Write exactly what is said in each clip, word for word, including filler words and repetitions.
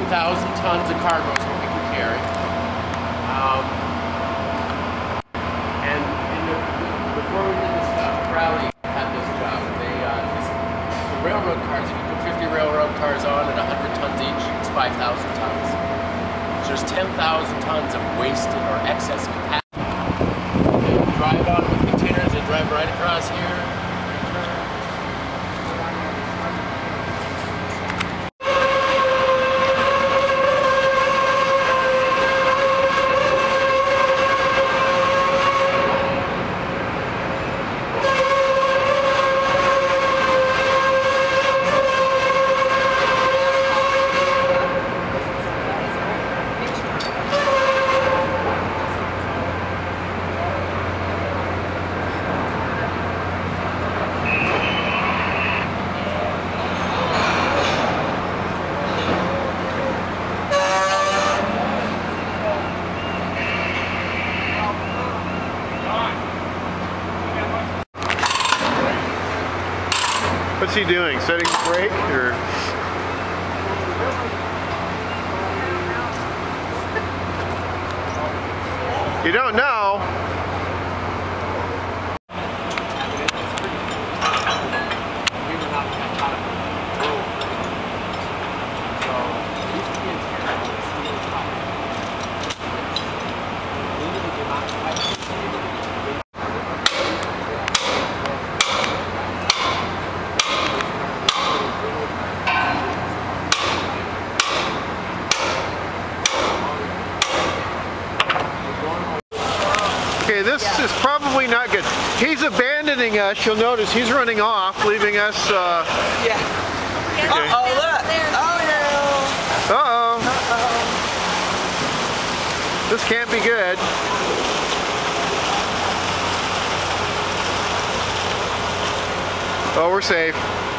thousand tons of cargo is what we can carry. Um, and in the, before we did this stuff, Crowley had this job. They, uh, this, the railroad cars, if you put fifty railroad cars on at one hundred tons each, it's five thousand tons. So there's ten thousand tons of wasted or excess capacity. They drive on with containers, they drive right across here. What's he doing? Setting the brake or? You don't know. Okay, this is probably not good. He's abandoning us. You'll notice he's running off, leaving us. Uh, yeah. Okay. Uh oh, look. Oh no. Uh oh. Uh oh. This can't be good. Oh, we're safe.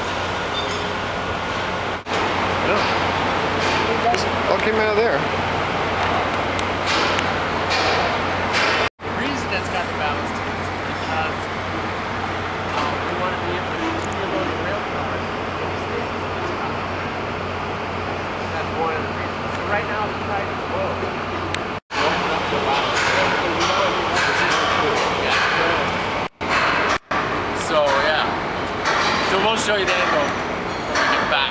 No. All came out of there. That's got the balance to it because um, we want to be able to continue loading rail cars. That's one of the reasons. So right now the price is low. Open up the box. So yeah. So we'll show you the angle when we get back.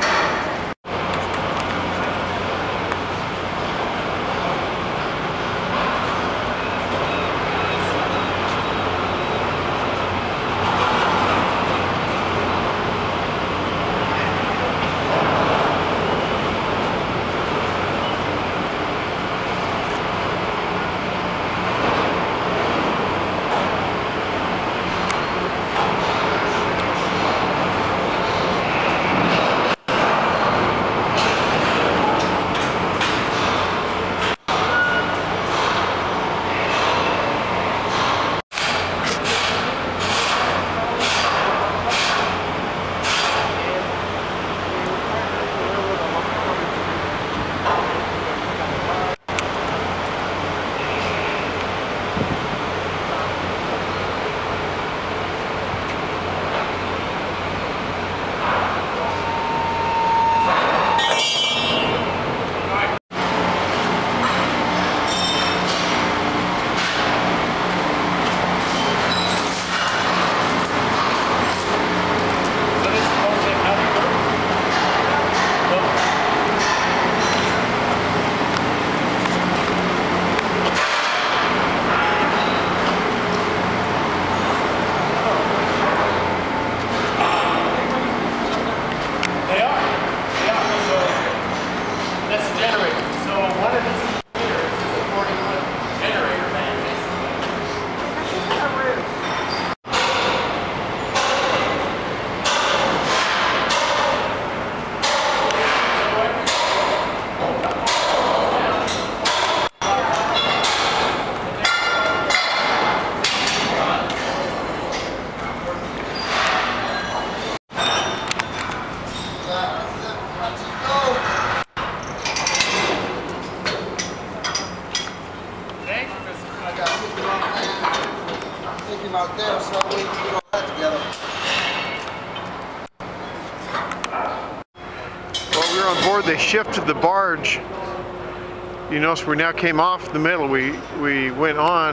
Out there, so we can put all that together. Well, we were on starboard, they shifted the barge. You notice we now came off the middle. We we went on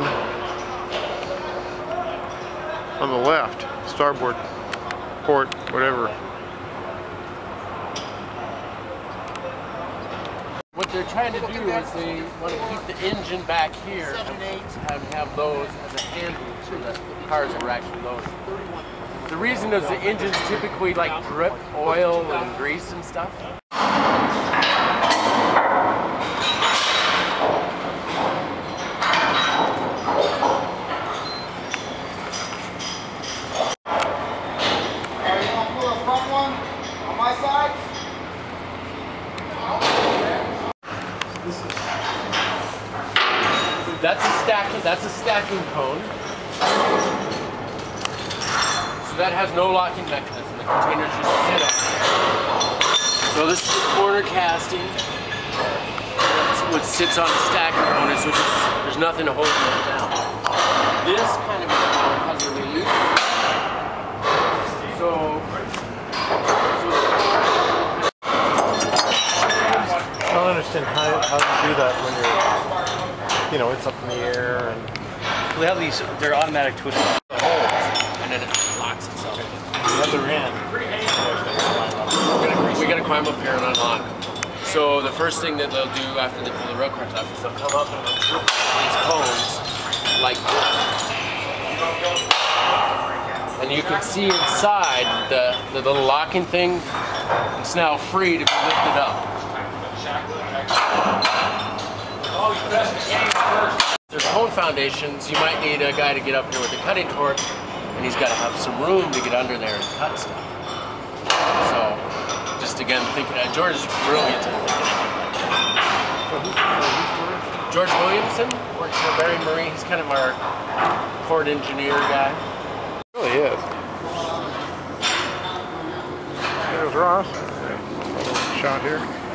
on the left, starboard, port, whatever. What they're trying to do is they want to keep the engine back here and have those as a handle to the cars that are actually loaded. The reason is the engines typically like drip oil and grease and stuff. That's a stacking. That's a stacking cone. So that has no locking mechanism. The containers just sit up. So this is the corner casting. That's what sits on the stacking cone. So just, there's nothing to hold it down. This kind of has a relief. So, so I don't understand how how you do that when you're. You know, it's up in the air, and well, they have these. They're automatic twist holes, and then it locks itself. the other end. We gotta climb up here and unlock. So the first thing that they'll do after they pull the rail cars off is they'll come up and they'll trip these cones like this, and you can see inside the the little locking thing. It's now free to be lifted up. There's cone foundations. You might need a guy to get up here with a cutting torch, and he's got to have some room to get under there and cut stuff. So, just again, thinking, uh, George is brilliant at thinking. George Williamson works for Barge Marine. He's kind of our port engineer guy. It really is. There's Ross. Shot here.